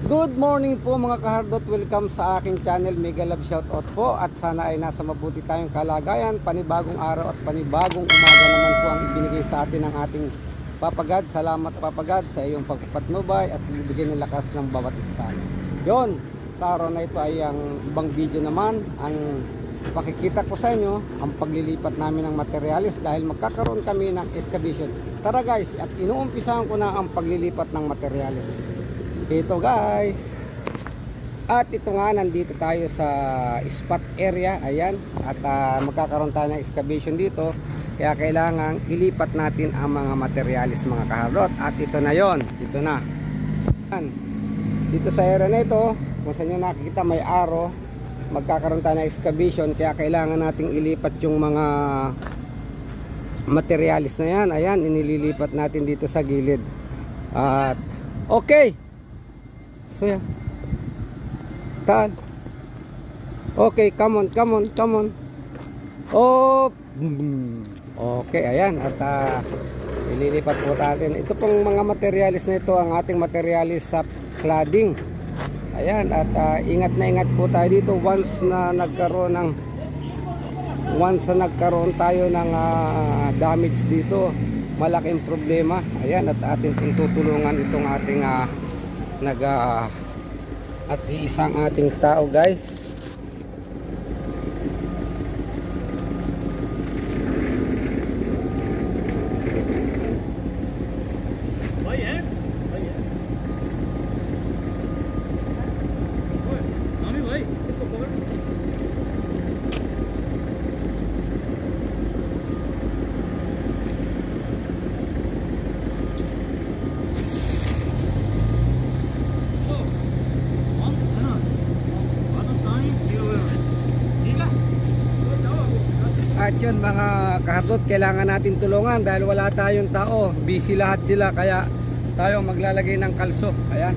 Good morning po mga kahardot, welcome sa aking channel. Mega love shoutout po at sana ay nasa mabuti tayong kalagayan. Panibagong araw at panibagong umaga naman po ang ibinigay sa atin ng ating Papa God. Salamat Papa God sa iyong pagpapatnubay at bibigyan ng lakas ng bawat isa. Yon, sa araw na ito ay ang ibang video naman. Ang pakikita ko sa inyo ang paglilipat namin ng materialis dahil magkakaroon kami ng excavation. Tara guys, at inuumpisahan ko na ang paglilipat ng materialis. Ito guys, at ito nga, nandito tayo sa spot area. Ayan, at magkakaroon tayo ng excavation dito, kaya kailangan ilipat natin ang mga materialis mga kahardot. At ito na yon, ito na. Dito sa area na ito, kung sa inyo nakikita may arrow, magkakaroon tayo ng excavation, kaya kailangan nating ilipat yung mga materialis na yan. Ayan, inililipat natin dito sa gilid. At okay, so yan, taan. Okay, come on. Oh, okay, ayan. At ililipat po natin. Ito pong mga materialis na ito, ang ating materialis sa cladding. Ayan, at ingat na ingat po tayo dito once na nagkaroon tayo ng damage dito, malaking problema. Ayan, at ating tutulungan itong ating at isang ating tao guys. At yun mga kahardot, kailangan natin tulungan dahil wala tayong tao, busy lahat sila, kaya tayo maglalagay ng kalso. Ayan.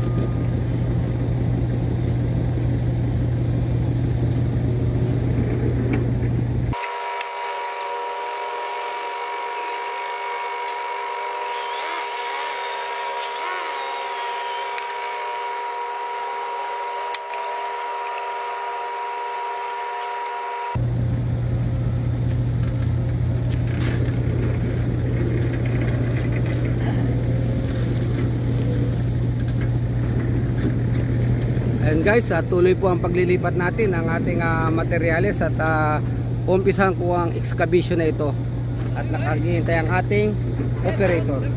And guys, tuloy po ang paglilipat natin ng ating materials at umpisahan ko ang excavation na ito at nakaghihintay ang ating operator.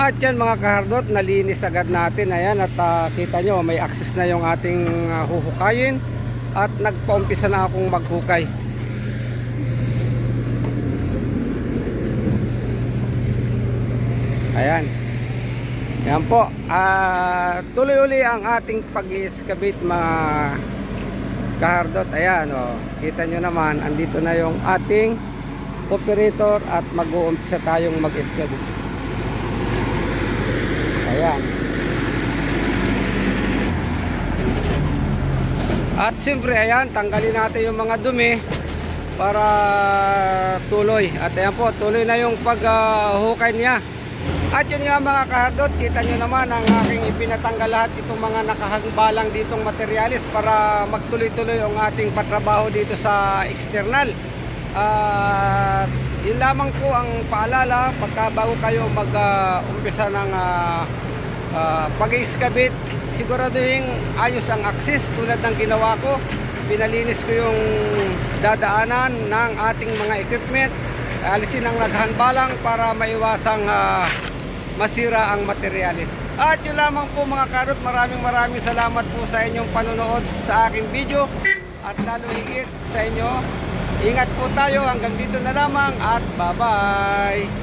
At yan mga kahardot, nalinis agad natin. Ayan, at kita nyo may access na yung ating huhukayin. At nagpaumpisa na akong maghukay. Ayan. Yan po. Tuloy uli ang ating pag-excavate mga kahardot. Ayan, kita nyo naman, andito na yung ating operator at mag-uumpisa tayong mag-excavate. Ayan. At siyempre ayan, tanggalin natin yung mga dumi para tuloy. At ayan po, tuloy na yung paghukay niya. At yun nga mga kahardot, kita nyo naman ang aking ipinatanggal lahat itong mga nakahangbalang ditong materialis para magtuloy-tuloy ang ating patrabaho dito sa external. Yun lamang po ang paalala pagka bago kayo mag-umpisa ng pag-excavate, siguraduhin ayos ang access tulad ng ginawa ko. Pinalinis ko yung dadaanan ng ating mga equipment, alisin ang naghanbalang para maiwasang masira ang materialis. At yun lamang po mga karot, maraming salamat po sa inyong panonood sa aking video at lalo higit sa inyo. Ingat po tayo, hanggang dito na lamang at bye-bye.